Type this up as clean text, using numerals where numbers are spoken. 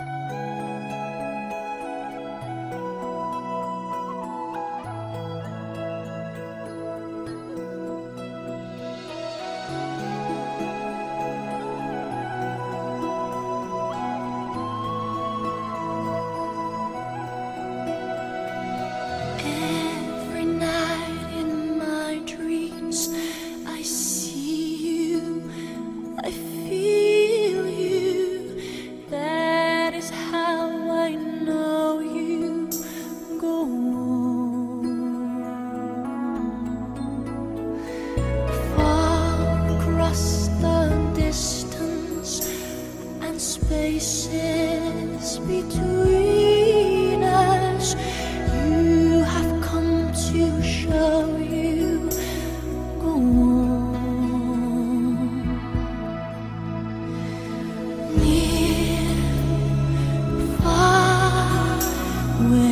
Spaces between us, you have come to show you go on. Near, far away.